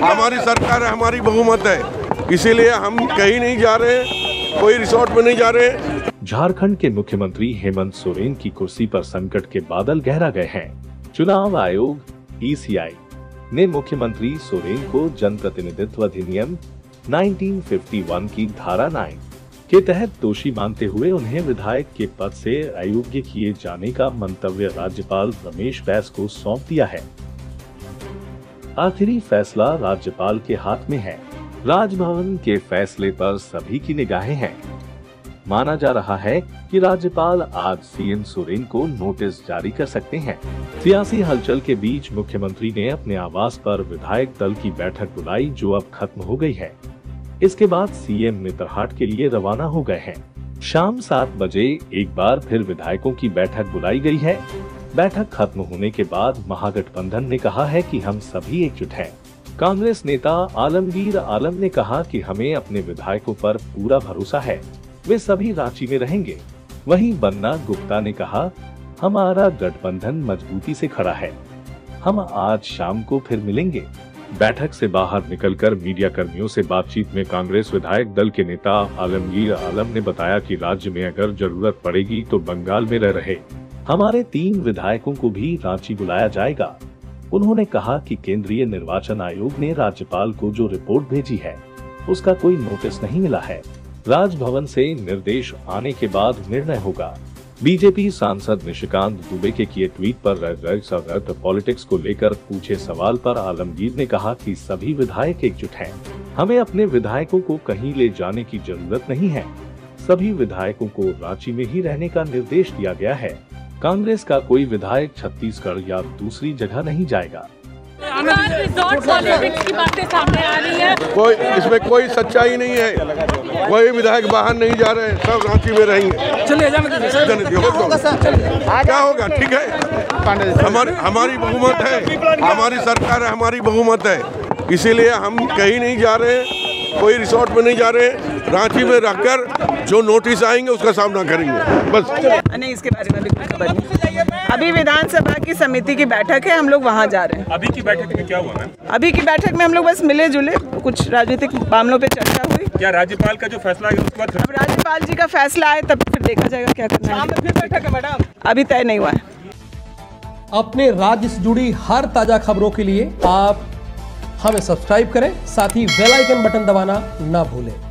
हमारी सरकार है, हमारी बहुमत है, इसीलिए हम कहीं नहीं जा रहे, कोई रिसोर्ट में नहीं जा रहे। झारखंड के मुख्यमंत्री हेमंत सोरेन की कुर्सी पर संकट के बादल गहरा गए हैं। चुनाव आयोग (ECI) ने मुख्यमंत्री सोरेन को जनप्रतिनिधित्व अधिनियम 1951 की धारा 9 के तहत दोषी मानते हुए उन्हें विधायक के पद से अयोग्य किए जाने का मंतव्य राज्यपाल रमेश बैस को सौंप दिया है। आखिरी फैसला राज्यपाल के हाथ में है। राजभवन के फैसले पर सभी की निगाहें हैं। माना जा रहा है कि राज्यपाल आज सीएम सोरेन को नोटिस जारी कर सकते हैं। सियासी हलचल के बीच मुख्यमंत्री ने अपने आवास पर विधायक दल की बैठक बुलाई, जो अब खत्म हो गई है। इसके बाद सीएम नेतरहाट के लिए रवाना हो गए हैं। शाम 7 बजे एक बार फिर विधायकों की बैठक बुलाई गई है। बैठक खत्म होने के बाद महागठबंधन ने कहा है कि हम सभी एकजुट हैं। कांग्रेस नेता आलमगीर आलम ने कहा कि हमें अपने विधायकों पर पूरा भरोसा है, वे सभी रांची में रहेंगे। वहीं बन्ना गुप्ता ने कहा, हमारा गठबंधन मजबूती से खड़ा है, हम आज शाम को फिर मिलेंगे। बैठक से बाहर निकलकर मीडिया कर्मियों से बातचीत में कांग्रेस विधायक दल के नेता आलमगीर आलम ने बताया कि राज्य में अगर जरूरत पड़ेगी तो बंगाल में रह रहे हमारे 3 विधायकों को भी रांची बुलाया जाएगा। उन्होंने कहा कि केंद्रीय निर्वाचन आयोग ने राज्यपाल को जो रिपोर्ट भेजी है उसका कोई नोटिस नहीं मिला है। राजभवन से निर्देश आने के बाद निर्णय होगा। बीजेपी सांसद निशिकांत दुबे के किए ट्वीट पर पॉलिटिक्स को लेकर पूछे सवाल पर आलमगीर ने कहा कि सभी विधायक एकजुट हैं। हमें अपने विधायकों को कहीं ले जाने की जरूरत नहीं है। सभी विधायकों को रांची में ही रहने का निर्देश दिया गया है। कांग्रेस का कोई विधायक छत्तीसगढ़ या दूसरी जगह नहीं जाएगा। पॉलिटिक्स की बातें सामने आ रही है। इसमें कोई सच्चाई नहीं है। कोई विधायक बाहर नहीं जा रहे, सब रांची में रहेंगे। चलिए क्या होगा, ठीक है। हमारी बहुमत है, हमारी सरकार है, हमारी बहुमत है, इसीलिए हम कहीं नहीं जा रहे, कोई रिसोर्ट में नहीं जा रहे, रांची में रहकर जो नोटिस आएंगे उसका सामना करेंगे, बस। नहीं, इसके बारे में भी कोई खबर नहीं। अभी विधानसभा की समिति की बैठक है, हम लोग वहाँ जा रहे हैं। अभी की बैठक में क्या हुआ मैम? अभी की बैठक में हम लोग बस मिले जुले, कुछ राजनीतिक मामलों पे चर्चा हुई। क्या राज्यपाल का जो फैसला है उसके बाद अब राज्यपाल जी का फैसला आए तब फिर देखा जाएगा क्या करना है। फिर बैठक है मैडम, अभी तय नहीं हुआ है। अपने राज्य से जुड़ी हर ताजा खबरों के लिए आप हमें सब्सक्राइब करें, साथ ही बेल आइकन बटन दबाना ना भूलें।